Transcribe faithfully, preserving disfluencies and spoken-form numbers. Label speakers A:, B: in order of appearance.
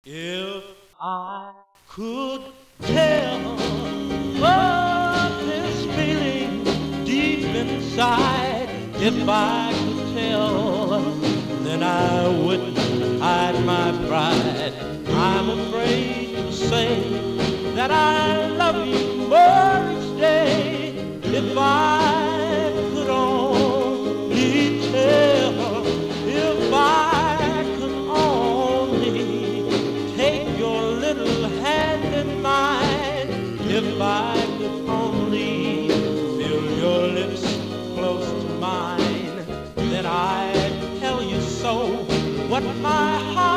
A: If I could tell what this feeling deep inside, if I could tell, then I wouldn't hide my pride. I'm afraid to say that I love you more each day. If I could only tell, if I could only take your little hand in mine, if I could only feel your lips close to mine, then I'd tell you so what my heart